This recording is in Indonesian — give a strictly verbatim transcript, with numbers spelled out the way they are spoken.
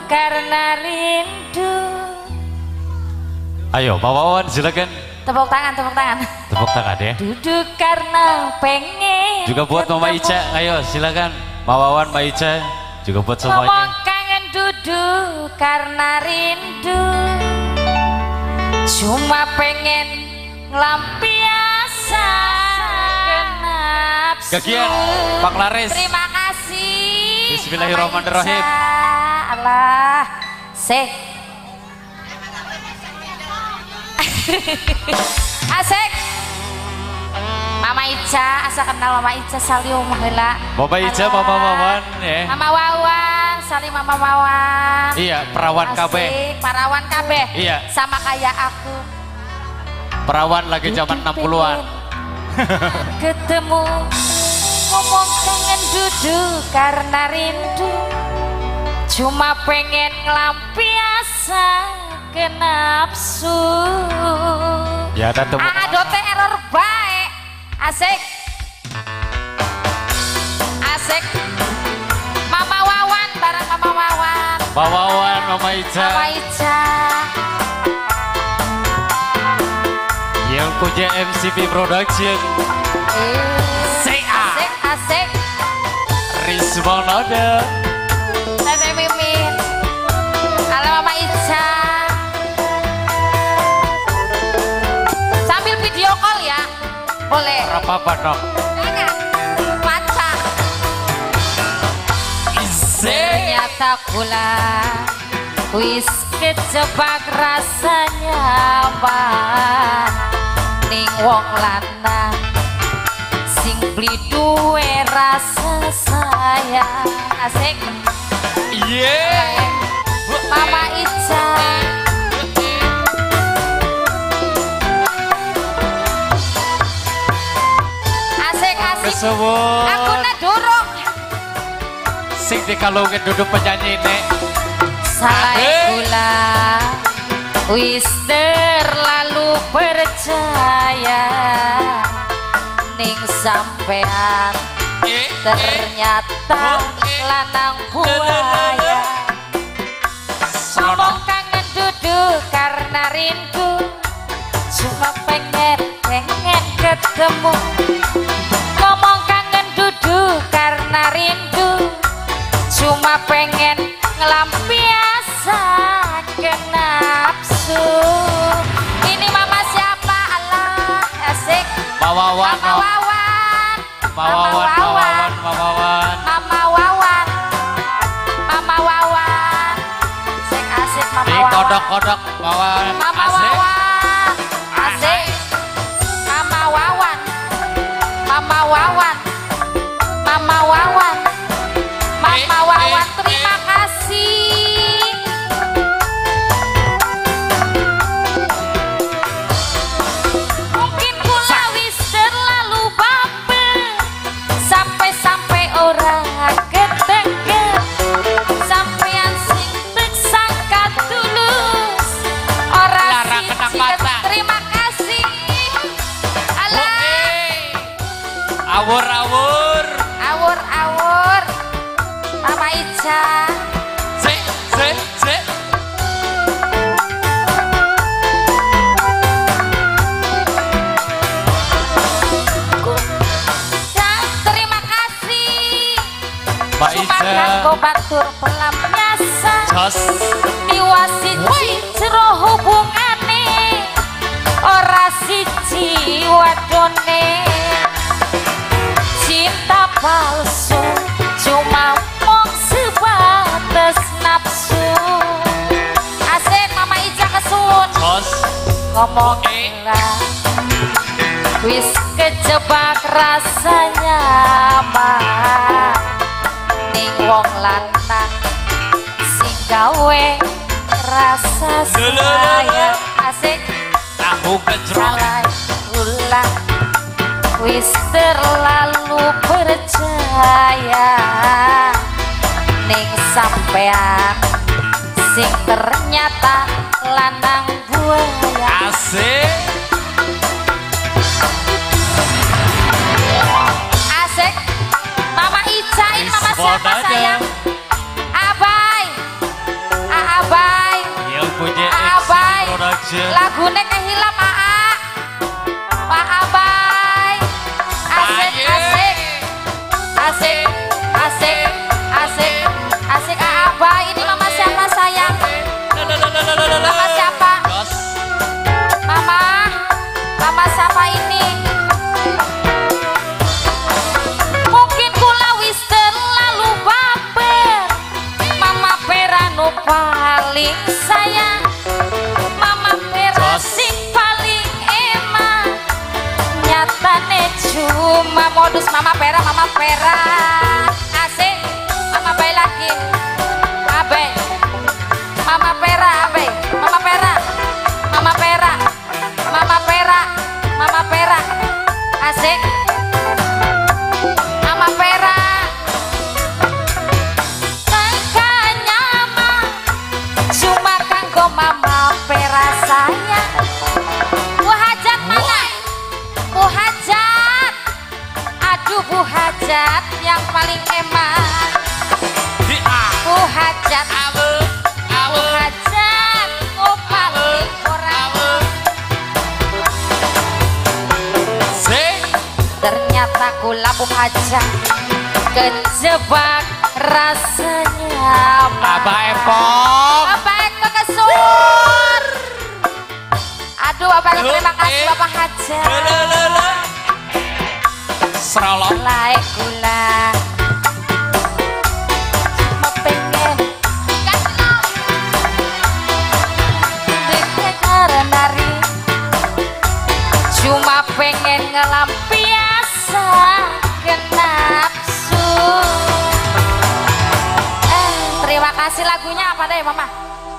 karena rindu. Ayo Pak Wawan silakan. Tepuk tangan, tepuk tangan. Tepuk tangan ya. Duduk karena pengen. Juga buat Mama Ica, ayo silakan. Pak Wawan, Mbak Ica, juga buat semuanya. Ngomong kangen duduk karena rindu. Cuma pengen ngelampiasa kenap. Gagian, Pak Laris. Terima kasih. Bismillahirrahmanirrahim. Allah, sek. Asik. Mama Ica, asa kenal Mama Ica Salium heula. Mama Ica, Mama Wawan ya. Mama Wawan, Salim Mama Wawan. Iya, perawan K B. Perawan K B. Iya. Sama kayak aku. Perawan lagi zaman enam puluhan. Ketemu ngomong kangen duduk karena rindu. Cuma pengen ngelampiasa ke nafsu. Ya ada temu. Adote error baik. Asik. Asik. Mama Wawan bareng Mama Wawan. Pak Wawan, Mama Ica. Mama Ica. Yang punya M C P Production. Asik, asik, asik. Rismonada. Tete Mimin. Halo Mama Ica. Sambil video call ya. Boleh. Apa-apa dong. Jangan. Baca. Ternyata kula wis kejebak rasanya mbak. Ning wong lanang sing beli duwe rasa sayang. Asik. Yeah. Mama Ica. Asik asik. Kesuwun. Aku na durung. Sing dikalungin duduk penyanyi ini. Salah kula wis terlalu percaya ning sampean ternyata lanang buaya. Ngomong kangen duduk karena rindu. Cuma pengen pengen ketemu. Ngomong kangen duduk karena rindu. Cuma pengen ngelampiasa ke nafsu. Ini mama siapa? Allah, asik. Mama Wawan. Mama Wawan. Mama Wawan, Mama Wawan, Mama Wawan. Mama Wawan. Mama Wawan. Asik, asik Mama Di Wawan. kodok-kodok Wawan. Mama Asik. Wawan. Asik. Mama Wawan. Mama Wawan. Mama Wawan. Mama Wawan, terima kasih. Mungkin kula wis terlalu baper, sampai-sampai orang ketenger. Sampean sing tersangka tulus, orang Lara kena siji patah. terima kasih. Alah, Awur-awur. awur-awur. Mama Ica. Sik, sik, sik. Dan terima kasih. Mbak Cuma Ica. kanggo batur pelampiasa. Jos. Diwasiji jero hubungane. Ora siji wadone. Cinta palsu cuma mung sebatas nafsu. Asik Mama Ica kesun. Jos. Ngomong lah wis kejebak rasanya mah ning wong lanang sing gawe rasa sayang. Asik. Tahu gejrot. Salah kula wis terlalu percaya ning sampean sing ternyata lanang buaya. Asik. Asik. Mama Ica, ini mama siapa Rismonada. sayang? Abai. Lagune kehilang Aa. Pak Abai. Asik, asik. Asik, asik, asik, asik Aa Abai. Ini mama siapa sayang? Mama siapa? Mama, mama siapa ini? Mungkin kula wis terlalu baper. Mama Perano paling sayang. Mama Pera sing paling emak. Nyatane cuma modus Mama Pera, Mama Pera. Asik, Mama Bay lagi. Abe. Mama Pera, Abe. Mama Pera. Mama Pera. Mama Pera. Mama Pera. Asik. Mama Pera. Makanya mah cuma kanggo Mama Pera sayang. Bu Hajat mana? Bu Hajat. Aduh Bu Hajat yang paling emak. Bu Hajat. Bu Hajat. Oh paling orang. Ternyata kula Bu Hajat kejebak rasanya. Apa Epok? Bapak Eko kesur. Aduh Bapak Eko terima kasih Bapak Hajat. Serolong. Mulai kula pengen nari cuma pengen ngelampiasa ke nafsu. Eh terima kasih lagunya apa deh Mama?